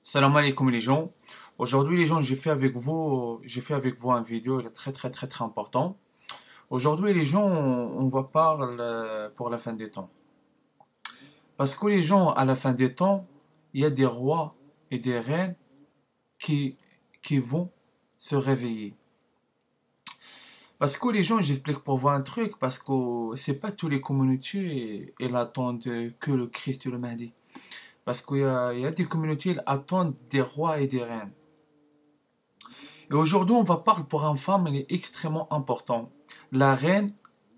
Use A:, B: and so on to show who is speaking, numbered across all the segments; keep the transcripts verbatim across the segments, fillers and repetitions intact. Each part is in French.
A: Salam alaikum les gens. Aujourd'hui les gens, j'ai fait avec vous, j'ai fait avec vous un vidéo il est très très très très important. Aujourd'hui les gens, on, on va parler euh, pour la fin des temps. Parce que les gens, à la fin des temps, il y a des rois et des reines qui, qui vont se réveiller. Parce que les gens, j'explique pour vous un truc, parce que c'est pas tous les communautés, elles attendent que le Christ et le Mahdi. Parce qu'il y a, il y a des communautés, elles attendent des rois et des reines. Et aujourd'hui, on va parler pour une femme, elle est extrêmement importante. La reine,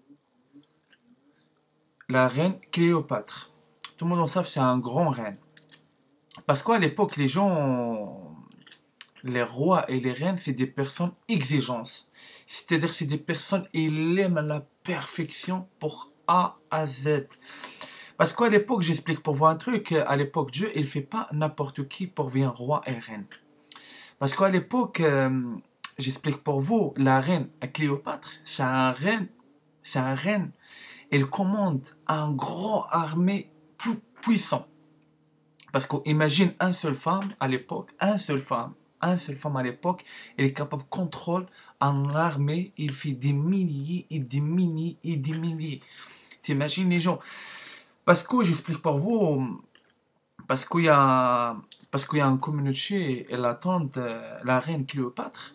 A: la reine Cléopâtre. Tout le monde en sait, c'est un grand reine. Parce qu'à l'époque, les gens, les rois et les reines, c'est des personnes exigeantes. C'est-à-dire, c'est des personnes, ils aiment la perfection pour A à Z. Parce qu'à l'époque, j'explique pour vous un truc, à l'époque, Dieu, il ne fait pas n'importe qui pour devenir roi et reine. Parce qu'à l'époque, euh, j'explique pour vous, la reine Cléopâtre, c'est un reine, c'est un reine. Elle commande un grand armée pu- puissant. Parce qu'imagine un seul femme à l'époque, un seul femme, un seul femme à l'époque, elle est capable de contrôler une armée, il fait des milliers et des milliers et des milliers. T'imagines les gens? Parce que j'explique pour vous, parce qu'il y a, parce qu'il y a une communauté, elle attend euh, la reine Cléopâtre.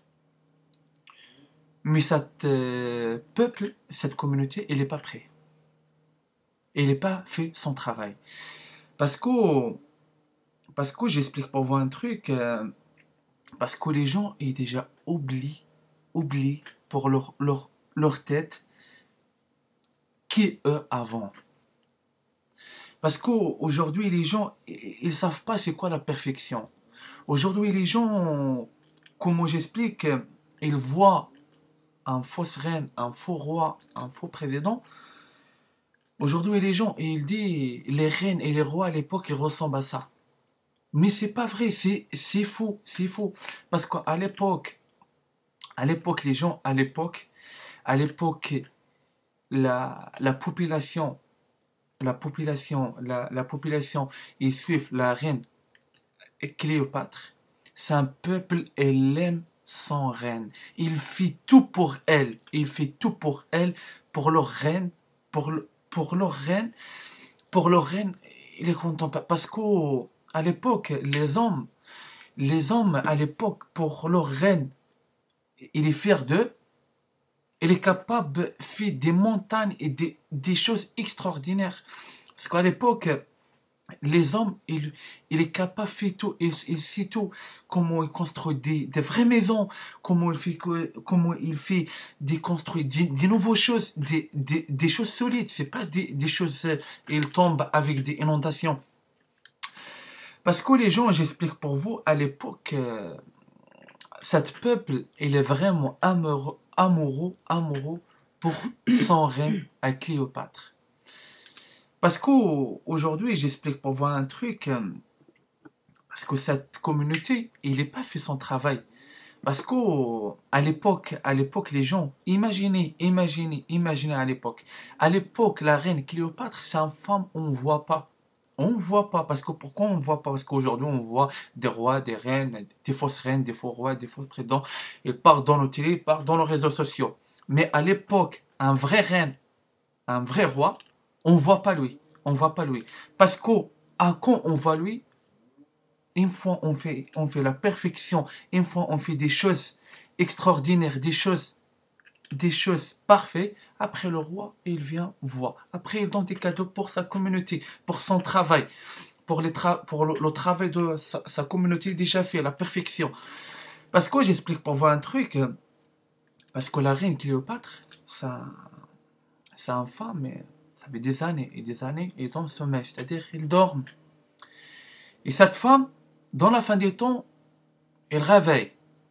A: Mais cet euh, peuple, cette communauté, elle n'est pas prêt. Elle n'est pas fait son travail. Parce que, parce que j'explique pour vous un truc, euh, parce que les gens ont déjà oublié, oublié pour leur, leur, leur tête qui eux avant. Parce qu'aujourd'hui, les gens, ils ne savent pas c'est quoi la perfection. Aujourd'hui, les gens, comment j'explique, ils voient un faux reine, un faux roi, un faux président. Aujourd'hui, les gens, ils disent les reines et les rois à l'époque, ils ressemblent à ça. Mais c'est pas vrai, c'est c'est faux, c'est faux. Parce qu'à l'époque, à l'époque, les gens, à l'époque, à l'époque, la, la population, la population, la, la population, ils suivent la reine Cléopâtre. C'est un peuple, elle aime son reine. Il fait tout pour elle. Il fait tout pour elle, pour leur reine, pour, le- pour leur reine, pour leur reine. Il est content parce qu'à l'époque, les hommes, les hommes à l'époque, pour leur reine, il est fier d'eux. Il est capable de faire des montagnes et des, des choses extraordinaires. Parce qu'à l'époque, les hommes, il, il est capable de faire tout, il, il sait tout, comment il construit des, des vraies maisons, comment il fait, que- comment il fait des construire des, des nouvelles choses, des, des, des choses solides, c'est pas des, des choses, euh, il tombe avec des inondations. Parce que les gens, j'explique pour vous, à l'époque, euh, cet peuple, il est vraiment amoureux, amoureux, amoureux pour son reine à Cléopâtre. Parce qu'aujourd'hui, j'explique pour vous un truc, euh, parce que cette communauté, il n'est pas fait son travail. Parce qu'à l'époque, à l'époque, les gens, imaginez, imaginez, imaginez à l'époque. À l'époque, la reine Cléopâtre, c'est une femme, on ne voit pas. On ne voit pas. Parce que pourquoi on ne voit pas? Parce qu'aujourd'hui, on voit des rois, des reines, des fausses reines, des faux rois, des faux présidents. Ils partent dans nos télé, ils partent dans nos réseaux sociaux. Mais à l'époque, un vrai reine, un vrai roi, on ne voit pas lui. On ne voit pas lui. Parce qu'à quand on voit lui, une fois on fait, on fait la perfection, une fois on fait des choses extraordinaires, des choses, des choses parfaites, après le roi, il vient voir. Après, il donne des cadeaux pour sa communauté, pour son travail, pour, les tra pour le, le travail de sa, sa communauté déjà fait, la perfection. Parce que j'explique pour vous un truc, euh, parce que la reine Cléopâtre, ça, c'est une femme, mais ça fait des années et des années, et dans le sommeil, c'est-à-dire il dort. Et cette femme, dans la fin des temps, elle réveille.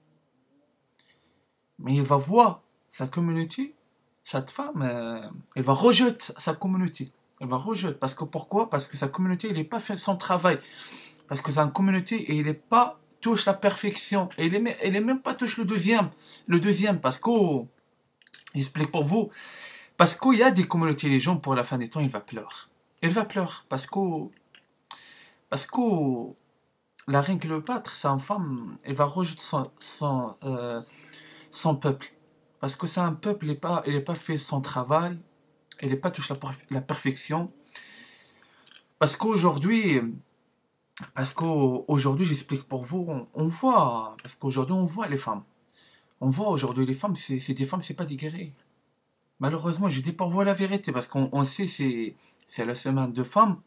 A: Mais il va voir sa communauté, cette femme, euh, elle va rejeter sa communauté. Elle va rejeter. Parce que pourquoi? Parce que sa communauté, il n'est pas fait son travail. Parce que sa communauté, il n'est pas touche la perfection. Et il n'est est même pas touche le deuxième. Le deuxième, parce que, j'explique pour vous, parce qu'il y a des communautés, les gens, pour la fin des temps, ils vont pleurer. Ils vont pleurer. Parce que, parce que la reine Cléopâtre, sa femme, elle va rejeter son, son, euh, son peuple. Parce que c'est un peuple, il n'est pas, il est pas fait son travail, il n'est pas touché la, perf- la perfection. Parce qu'aujourd'hui, parce qu'aujourd'hui, j'explique pour vous, on, on voit, parce qu'aujourd'hui, on voit les femmes. On voit aujourd'hui les femmes, c'est c'est des femmes, c'est pas des guerriers. Malheureusement, je dis pas voir la vérité, parce qu'on on sait c'est c'est la semaine de femmes,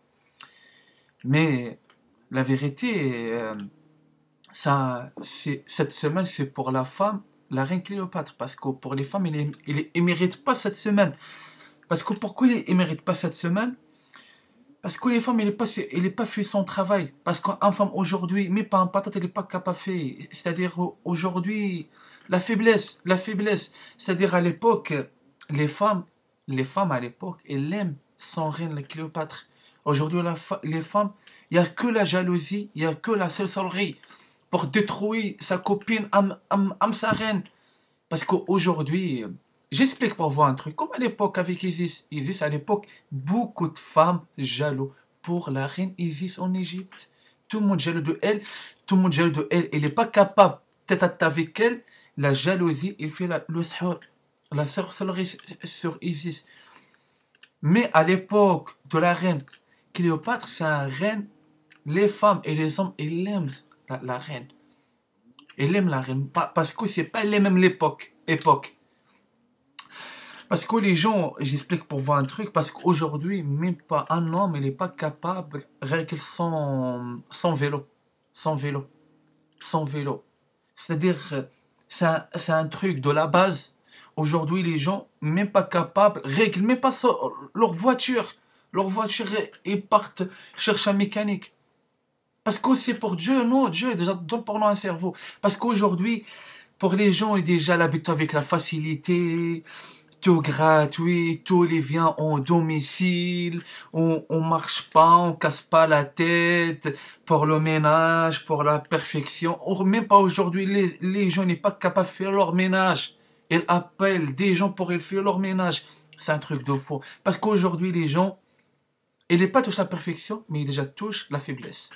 A: mais la vérité, euh, ça, c'est, cette semaine, c'est pour la femme, la reine Cléopâtre, parce que pour les femmes, ils ne méritent pas cette semaine. Parce que pourquoi ils ne méritent pas cette semaine? Parce que les femmes, elle n'est pas, elle est pas fait son travail. Parce qu'une femme aujourd'hui, mais pas un patate, elle n'est pas capable de faire. C'est-à-dire aujourd'hui, la faiblesse, la faiblesse. C'est-à-dire à l'époque, les femmes, les femmes à l'époque, elles aiment son reine, la Cléopâtre. Aujourd'hui, la fa- les femmes, il n'y a que la jalousie, il n'y a que la sorcellerie pour détruire sa copine, am, am, am sa reine. Parce qu'aujourd'hui, j'explique pour vous un truc. Comme à l'époque avec Isis, Isis à l'époque, beaucoup de femmes jaloux pour la reine Isis en Égypte. Tout le monde jaloux de elle, tout le monde jaloux de elle. Elle n'est pas capable d'être à tête avec elle. La jalousie, il fait la, le sihir, la sorcellerie sur Isis. Mais à l'époque de la reine Cléopâtre, c'est un reine. Les femmes et les hommes, ils aiment la, la reine. Ils aiment la reine. Pa- Parce que c'est pas les mêmes l'époque. Époque. Parce que les gens, j'explique pour voir un truc, parce qu'aujourd'hui, même pas un homme, il n'est pas capable de régler son, son vélo. Son vélo. Son vélo. C'est-à-dire, euh, c'est un, c'est un truc de la base. Aujourd'hui, les gens, même pas capables, règlent même pas so- leur voiture. Leur voiture, ils partent chercher un mécanique. Parce que c'est pour Dieu, non, Dieu déjà donne pour nous un cerveau. Parce qu'aujourd'hui, pour les gens, ils ont déjà l'habitude avec la facilité, tout gratuit, tout les vient en domicile, on, on marche pas, on casse pas la tête pour le ménage, pour la perfection. Or, même pas aujourd'hui, les, les gens n'est pas capables de faire leur ménage. Ils appellent des gens pour ils faire leur ménage. C'est un truc de faux. Parce qu'aujourd'hui, les gens, ils n'est pas touchent la perfection, mais ils déjà touchent la faiblesse.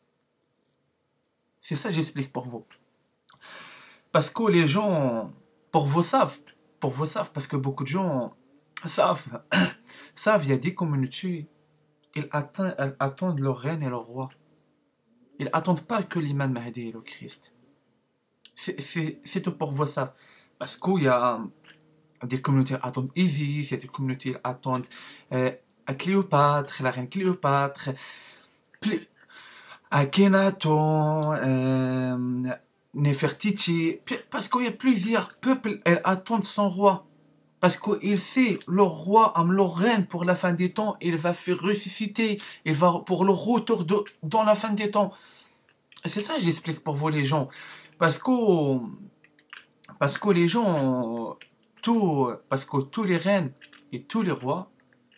A: C'est ça que j'explique pour vous. Parce que les gens, pour vous savent, pour vous savent, parce que beaucoup de gens savent, savent, il y a des communautés, ils attendent, elles attendent leur reine et leur roi. Ils attendent pas que l'imam Mahdi et le Christ. C'est c'est- c'est tout pour vous savent. Parce qu'il y a des communautés qui attendent Isis, il y a des communautés qui attendent euh, à Cléopâtre, la reine Cléopâtre, Plé- Akhenaton, euh, Nefertiti, P- parce qu'il y a plusieurs peuples qui attendent son roi. Parce qu'il sait, le roi, am le reine pour la fin des temps, il va faire ressusciter, il va pour le retour de, dans la fin des temps. C'est ça, j'explique pour vous les gens. Parce que, parce que les gens, tout, parce que tous les reines et tous les rois,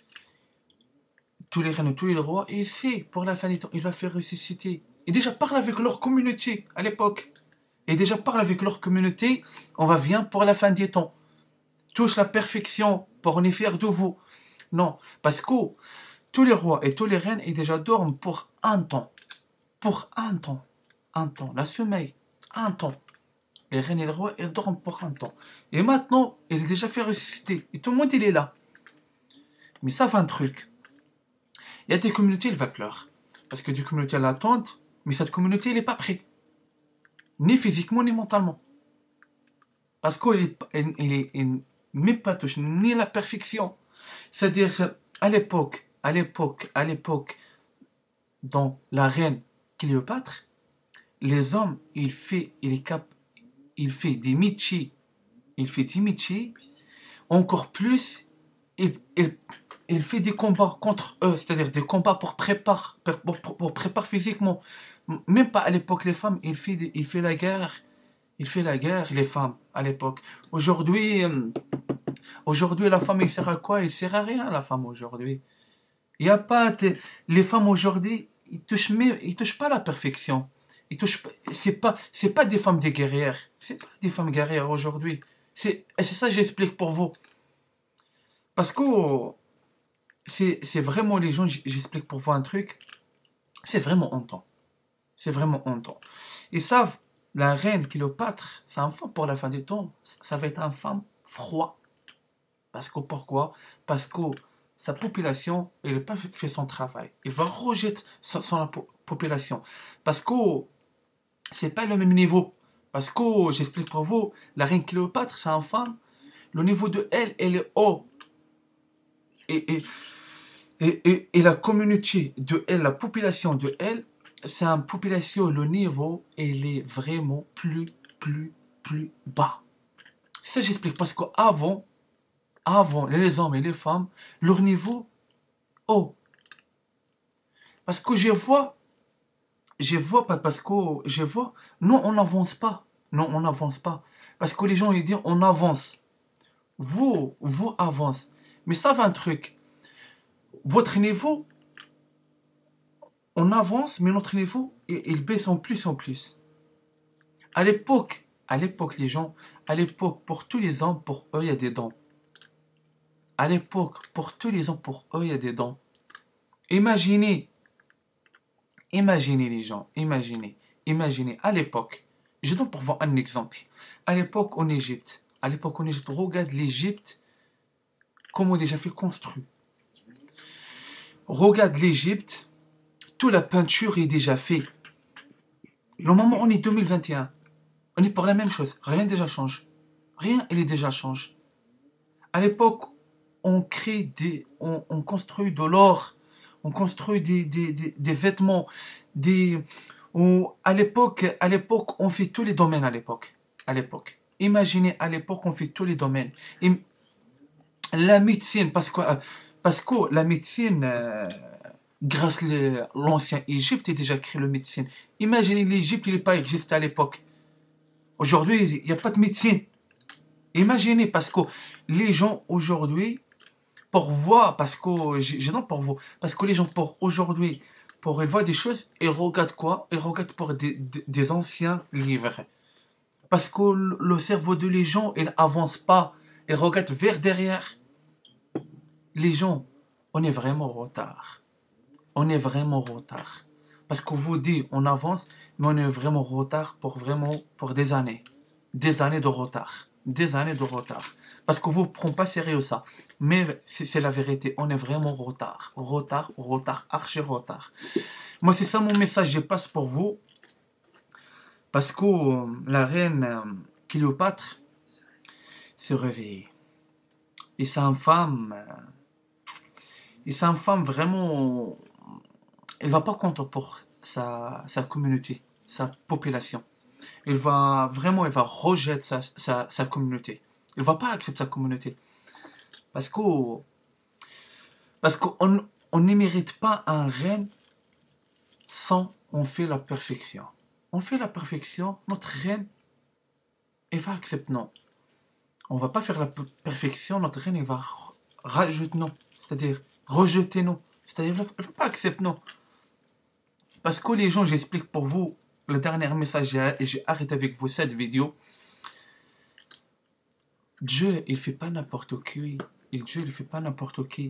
A: tous les reines et tous les rois, il sait, pour la fin des temps, il va faire ressusciter. Et déjà parle avec leur communauté à l'époque. Et déjà parle avec leur communauté, on va venir pour la fin des temps. Touche la perfection pour en faire de vous. Non, parce que tous les rois et tous les reines, ils déjà dorment pour un temps. Pour un temps. Un temps. La sommeil. Un temps. Les reines et les rois, ils dorment pour un temps. Et maintenant, il est déjà fait ressusciter. Et tout le monde, il est là. Mais ça fait un truc. Il y a des communautés, ils vont pleurer. Parce que des communautés, elles attendent, mais cette communauté, elle n'est pas prête. Ni physiquement, ni mentalement. Parce qu'il est, il, il est, il n'est pas touché, ni la perfection. C'est-à-dire, à l'époque, à l'époque, à l'époque, dans la reine Cléopâtre, les hommes, il fait, il est cap, il fait des métiers, il fait des métiers, encore plus, il, il, il fait des combats contre eux, c'est-à-dire des combats pour préparer, pour, pour, pour préparer physiquement. Même pas à l'époque, les femmes, il fait, des- il fait la guerre, il fait la guerre, les femmes, à l'époque. Aujourd'hui, euh, aujourd'hui, la femme, il sert à quoi? Il sert à rien, la femme, aujourd'hui. Il y a pas, de- les femmes, aujourd'hui, ils touchent, même- ils touchent pas la perfection. Ils touchent pas, c'est pas, c'est pas des femmes des guerrières. C'est pas des femmes guerrières aujourd'hui. C'est, et c'est ça que j'explique pour vous. Parce que c'est, c'est vraiment les gens, j- j'explique pour vous un truc, c'est vraiment honteux. C'est vraiment honteux. Ils savent, la reine Cléopâtre, c'est un femme pour la fin des temps. Ça va être un femme froid. Parce que pourquoi? Parce que sa population, elle n'a pas fait son travail. Il va rejeter son, son population. Parce que c'est pas le même niveau. Parce que, j'explique pour vous, la reine Cléopâtre, c'est une femme. Le niveau de elle, elle est haut. Et, et, et, et, et la communauté de elle, la population de elle, c'est une population, le niveau, elle est vraiment plus, plus, plus bas. Ça, j'explique parce qu'avant, avant, les hommes et les femmes, leur niveau, haut. Parce que je vois, je vois, pas parce que je vois, non, on n'avance pas. Non, on n'avance pas. Parce que les gens, ils disent, on avance. Vous, vous avance. Mais ça va un truc. Votre niveau, on avance, mais notre niveau, il, il baisse en plus en plus. À l'époque, à l'époque, les gens, à l'époque, pour tous les hommes, pour eux, il y a des dons. À l'époque, pour tous les hommes, pour eux, il y a des dons. Imaginez, imaginez les gens, imaginez, imaginez, à l'époque, je donne pour vous un exemple. À l'époque, en Égypte, à l'époque, en Égypte, regarde l'Égypte, comment on a déjà fait construire. Regarde l'Égypte, toute la peinture est déjà faite. Normalement, on est deux mille vingt et un. On est pour la même chose. Rien déjà change. Rien, il est déjà change. À l'époque, on crée des, on, on construit de l'or, on construit des, des, des, des vêtements, des, on, à l'époque, à l'époque, on fait tous les domaines à l'époque. À l'époque. Imaginez, à l'époque, on fait tous les domaines. Et la médecine, parce que, parce que la médecine, euh, grâce à l'ancien Égypte, a déjà créé la médecine. Imaginez l'Égypte, il n'est pas existé à l'époque. Aujourd'hui, il n'y a pas de médecine. Imaginez, parce que les gens aujourd'hui, pour voir, parce que, je non pour vous, parce que les gens pour aujourd'hui, pour ils voient des choses, ils regardent quoi? Ils regardent pour des, des, des anciens livres. Parce que le cerveau de les gens, il avance pas. Ils regardent vers derrière. Les gens, on est vraiment en retard. On est vraiment en retard. Parce que vous dites, on avance, mais on est vraiment en retard pour vraiment, pour des années. Des années de retard. Des années de retard. Parce que vous ne prenez pas sérieux ça. Mais c'est la vérité, on est vraiment en retard. Retard, retard, archi retard. Moi, c'est ça mon message, je passe pour vous. Parce que euh, la reine euh, Cléopâtre se réveille. Et c'est une femme... Euh, et c'est une femme vraiment... Elle ne va pas contre pour sa, sa communauté, sa population. Elle va vraiment, elle va rejeter sa, sa, sa communauté. Elle ne va pas accepter sa communauté. Parce que parce qu'on on ne mérite pas un reine sans on fait la perfection. On fait la perfection, notre reine, elle va accepter non. On ne va pas faire la perfection, notre reine, elle va rajouter non. C'est-à-dire rejeter non. C'est-à-dire elle ne va pas accepter non. Parce que les gens, j'explique pour vous, le dernier message, et j'ai arrêté avec vous cette vidéo. Dieu, il ne fait pas n'importe qui. Et Dieu, il ne fait pas n'importe qui.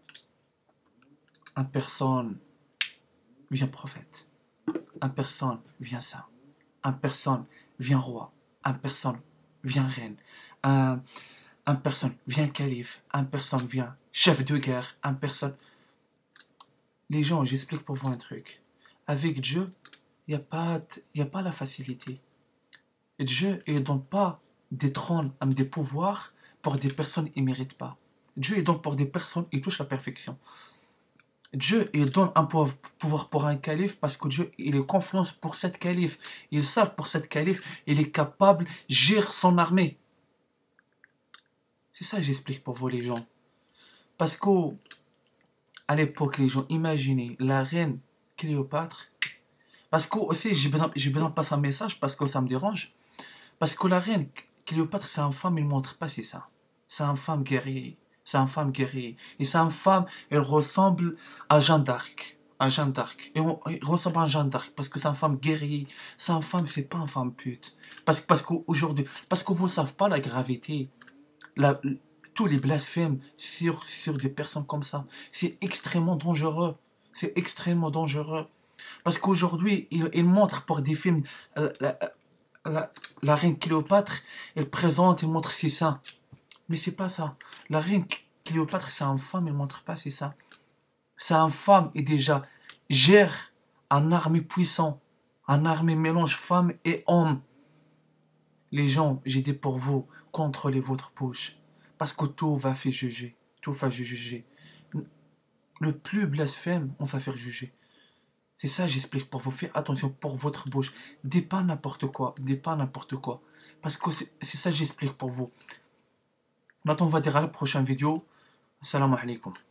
A: Un personne vient prophète. Un personne vient saint. Un personne vient roi. Un personne vient reine. Un, un personne vient calife. Un personne vient chef de guerre. Un personne... Les gens, j'explique pour vous un truc. Avec Dieu, il n'y a, a pas la facilité. Dieu ne donne pas des trônes, des pouvoirs pour des personnes qui ne méritent pas. Dieu il donne pour des personnes qui touchent la perfection. Dieu il donne un pouvoir pour un calife parce que Dieu il est confiance pour cette calife. Ils savent pour cette calife, il est capable de gérer son armée. C'est ça que j'explique pour vous les gens. Parce que à l'époque, les gens, imaginez la reine Cléopâtre. Parce que aussi, j'ai besoin, j'ai besoin de passer un message parce que ça me dérange. Parce que la reine Cléopâtre, c'est une femme, il ne montre pas c'est ça. C'est une femme guerrière. C'est une femme guerrière. Et c'est une femme, elle ressemble à Jeanne d'Arc. À Jeanne d'Arc. Et on, elle ressemble à Jeanne d'Arc parce que c'est une femme guerrière. C'est une femme, c'est pas une femme pute. Parce, parce qu'aujourd'hui, parce que vous ne savez pas la gravité. La, tous les blasphèmes sur, sur des personnes comme ça. C'est extrêmement dangereux. C'est extrêmement dangereux. Parce qu'aujourd'hui, ils, ils montrent pour des films, euh, la, la, la reine Cléopâtre, elle présente, elle montre ses seins. Mais c'est pas ça. La reine Cléopâtre, c'est une femme, elle montre pas c'est ça. C'est une femme et déjà gère un armée puissant, un armée mélange femme et homme. Les gens, j'ai dit pour vous, contrôlez votre bouche. Parce que tout va faire juger. Tout va juger. Le plus blasphème, on va faire juger. C'est ça, j'explique pour vous. Faites attention pour votre bouche. Dis pas n'importe quoi. Dis pas n'importe quoi. Parce que c'est ça, j'explique pour vous. Maintenant, on va dire à la prochaine vidéo. Salam alaikum.